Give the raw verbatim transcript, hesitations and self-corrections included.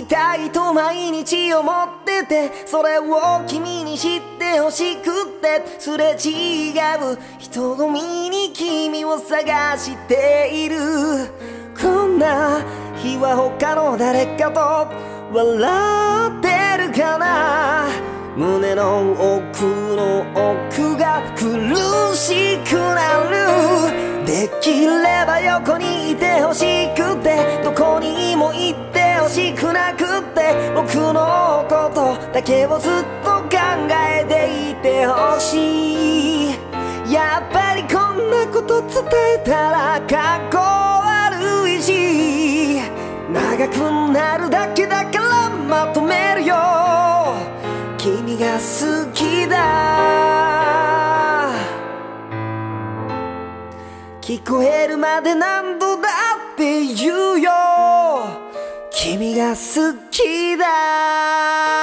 たいと毎日思ってて、それを君に知ってほしくってすれ違う人混みに君を探している。こんな日は他の誰かと笑ってるかな。胸の奥の奥が苦しくなる。できれば横にいてほしくて、どこにも行ってほしくなくって、僕のことだけをずっと考えていてほしい。やっぱりこんなこと伝えたらかっこ悪いし、長くなるだけだからまとめるよ。君が好きだ、聞こえるまで何度だって言うよ。君が好きだ。